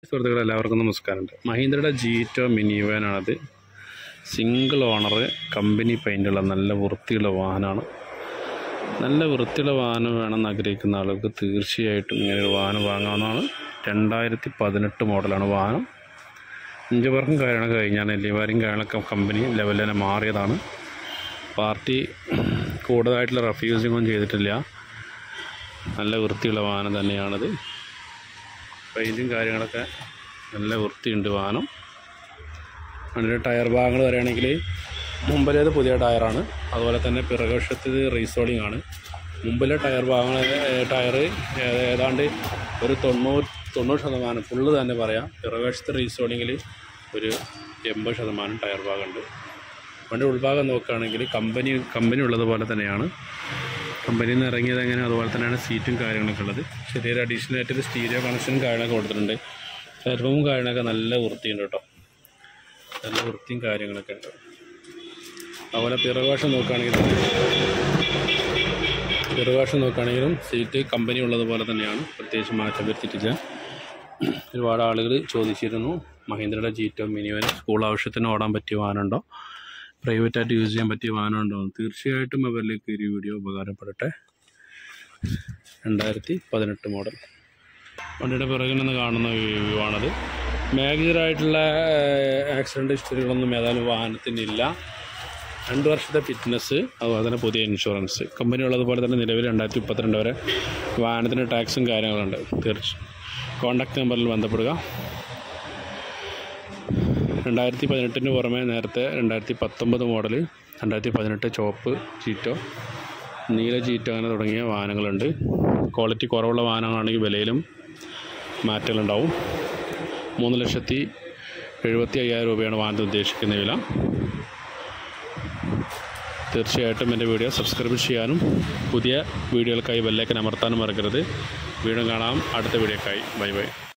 സുഹൃത്തുക്കളെ എല്ലാവർക്കും നമസ്കാരമുണ്ട്. മഹീന്ദ്രയുടെ ജീറ്റോ മിനി വാനാണത്. സിംഗിൾ ഓണർ, കമ്പനി പെയിൻ്റുള്ള നല്ല വൃത്തിയുള്ള വാഹനമാണ്. നല്ല വൃത്തിയുള്ള വാഹനം വേണമെന്ന് ആഗ്രഹിക്കുന്ന ആൾക്ക് തീർച്ചയായിട്ടും ഇങ്ങനെയൊരു വാഹനം വാങ്ങാവുന്നതാണ്. 2018 മോഡലാണ് വാഹനം. 5 വർഷം കാര്യങ്ങളൊക്കെ കഴിഞ്ഞാൽ എല്ലിവാരിയും കാര്യങ്ങളൊക്കെ കമ്പനി ലെവലിൽ തന്നെ മാറിയതാണ്. പാർട്ടി കൂടുതലായിട്ടുള്ള റഫ്യൂസിങ്ങൊന്നും ചെയ്തിട്ടില്ല. നല്ല വൃത്തിയുള്ള വാഹനം തന്നെയാണത്. പെയിൻറ്റും കാര്യങ്ങളൊക്കെ നല്ല വൃത്തിയുണ്ട് വാഹനം. അതിൻ്റെ ടയർ ഭാഗങ്ങൾ പറയുകയാണെങ്കിൽ മുമ്പിലേത് പുതിയ ടയറാണ്. അതുപോലെ തന്നെ പിറകുവശത്ത് റീസോളിംഗ് ആണ്. മുമ്പിലെ ടയർ ഭാഗങ്ങൾ ടയർ ഏതാണ്ട് ഒരു 90% ഫുള്ള് തന്നെ പറയാം. പിറകുവശത്ത് റീസോളിങ്ങിൽ ഒരു 80% ടയർ ഭാഗമുണ്ട്. വണ്ടി ഉൾഭാഗം നോക്കുകയാണെങ്കിൽ കമ്പനി ഉള്ളതുപോലെ തന്നെയാണ്. കമ്പനിയിൽ നിന്ന് ഇറങ്ങിയത് എങ്ങനെ അതുപോലെ തന്നെയാണ് സീറ്റും കാര്യങ്ങളൊക്കെ ഉള്ളത്. ചെറിയൊരു അഡീഷണൽ ആയിട്ടൊരു സ്റ്റീരിയോ കണക്ഷനും കാര്യങ്ങളൊക്കെ കൊടുത്തിട്ടുണ്ട്. പ്ലാറ്റ്ഫോമും കാര്യങ്ങളൊക്കെ നല്ല വൃത്തിയുണ്ട് കേട്ടോ. നല്ല വൃത്തിയും കാര്യങ്ങളൊക്കെ ഉണ്ട്. അതുപോലെ പിറകുവശം നോക്കുകയാണെങ്കിലും സീറ്റ് കമ്പനി ഉള്ളതുപോലെ തന്നെയാണ്. പ്രത്യേകിച്ച് മാറ്റം വരുത്തിയിട്ടില്ല. ഒരുപാട് ആളുകൾ ചോദിച്ചിരുന്നു മഹീന്ദ്രയുടെ ജീറ്റോ മിനി വാൻ സ്കൂൾ ആവശ്യത്തിന് ഓടാൻ പറ്റിയ വാഹനമുണ്ടോ, പ്രൈവറ്റായിട്ട് യൂസ് ചെയ്യാൻ പറ്റിയ വാഹനമുണ്ടോ? തീർച്ചയായിട്ടും അവരിലേക്ക് ഒരു വീഡിയോ ഉപകാരപ്പെടട്ടെ. 2018 മോഡൽ വണ്ടിയുടെ പിറകിൽ നിന്ന് കാണുന്ന വ്യൂ ആണത്. മേജറായിട്ടുള്ള ആക്സിഡൻറ്റ് ഹിസ്റ്ററികളൊന്നും ഏതായാലും വാഹനത്തിനില്ല. 2 വർഷത്തെ ഫിറ്റ്നസ്, അതുപോലെ തന്നെ പുതിയ ഇൻഷുറൻസ് കമ്പനി ഉള്ളതുപോലെ തന്നെ നിലവിൽ 2032 വരെ വാഹനത്തിന് ടാക്സും കാര്യങ്ങളുണ്ട്. കോൺടാക്ട് നമ്പറിൽ ബന്ധപ്പെടുക. 2018 പുറമെ നേരത്തെ 2019 മോഡൽ, 2018 ചോപ്പ് ജീറ്റോ, നീല ജീറ്റോ അങ്ങനെ തുടങ്ങിയ വാഹനങ്ങളുണ്ട്. ക്വാളിറ്റി കുറവുള്ള വാഹനങ്ങളാണെങ്കിൽ വിലയിലും മാറ്റങ്ങളുണ്ടാവും. 3,75,000 രൂപയാണ് വാഹനത്തിന് ഉദ്ദേശിക്കുന്ന വില. തീർച്ചയായിട്ടും എൻ്റെ വീഡിയോ സബ്സ്ക്രൈബ് ചെയ്യാനും പുതിയ വീഡിയോകൾക്കായി ബെല്ലൈക്കൻ അമർത്താനും മറക്കരുത്. വീണ്ടും കാണാം അടുത്ത വീഡിയോക്കായി. Bye bye.